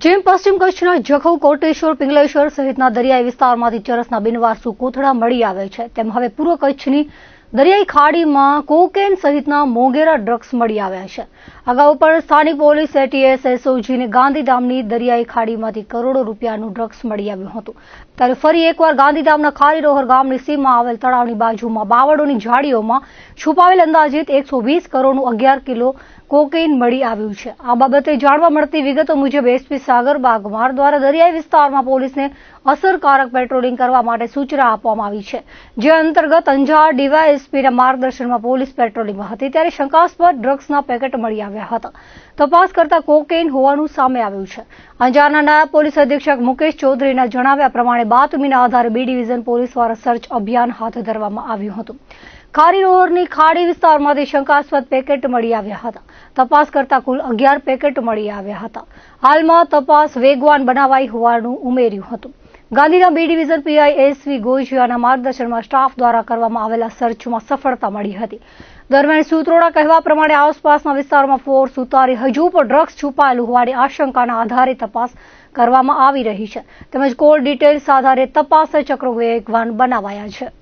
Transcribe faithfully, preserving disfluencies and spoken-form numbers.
જેમ પશ્ચિમ કચ્છના જખૌ, કોટેશ્વર, પિંગલેશ્વર સહિતના દરિયાઈ વિસ્તારમાંથી ચરસના બિનવારસુ કોથળા મળી આવે છે, તેમ હવે પૂર્વ કચ્છની દરિયાઈ ખાડીમાં કોકેન સહિતના મોંઘેરા ડ્રગ્સ મળી આવ્યા છે. અગાઉ પણ સ્થાનિક પોલીસ એટીએસ એસઓજીને ગાંધીધામની દરિયાઈ ખાડીમાંથી કરોડો રૂપિયાનું ડ્રગ્સ મળી આવ્યું હતું. ત્યારે ફરી એકવાર ગાંધીધામના ખારીરોહર ગામની સીમમાં આવેલ તળાવની બાજુમાં બાવળોની ઝાડીઓમાં છુપાવેલ અંદાજિત એકસો વીસ કરોડનું અગિયાર કિલો કોકેઇન મળી આવ્યું છે. આ બાબતે જાણવા મળતી વિગતો મુજબ એસપી સાગર બાગમાર દ્વારા દરિયાઈ વિસ્તારમાં પોલીસને અસરકારક પેટ્રોલિંગ કરવા માટે સૂચના આપવામાં આવી છે, જે અંતર્ગત અંજાર ડીવાયએસપીના માર્ગદર્શનમાં પોલીસ પેટ્રોલિંગમાં હતી ત્યારે શંકાસ્પદ ડ્રગ્સના પેકેટ મળી આવ્યા હતા. તપાસ કરતા કોકેઇન હોવાનું સામે આવ્યું છે. અંજારના નાયબ પોલીસ અધિક્ષક મુકેશ ચૌધરીના જણાવ્યા પ્રમાણે બાતમીના આધારે બી ડિવિઝન પોલીસ દ્વારા સર્ચ અભિયાન હાથ ધરવામાં આવ્યું હતું. ખારીરોહરની ખાડી વિસ્તારમાંથી શંકાસ્પદ પેકેટ મળી આવ્યા હતા. તપાસ કરતા કુલ અગિયાર પેકેટ મળી આવ્યા હતા. હાલમાં તપાસ વેગવાન બનાવાઈ હોવાનું ઉમેર્યું હતું. ગાંધીના બી ડિવિઝન પીઆઈ એસવી ગોજિયાના માર્ગદર્શનમાં સ્ટાફ દ્વારા કરવામાં આવેલા સર્ચમાં સફળતા મળી હતી. દરમિયાન સૂત્રોના કહેવા પ્રમાણે આસપાસના વિસ્તારોમાં ફોર્સ ઉતારી હજુ પણ ડ્રગ્સ છુપાયેલું હોવાની આશંકાના આધારે તપાસ કરવામાં આવી રહી છે, તેમજ કોલ ડિટેલ્સ આધારે તપાસ ચક્રો વેગવાન બનાવાયા છે.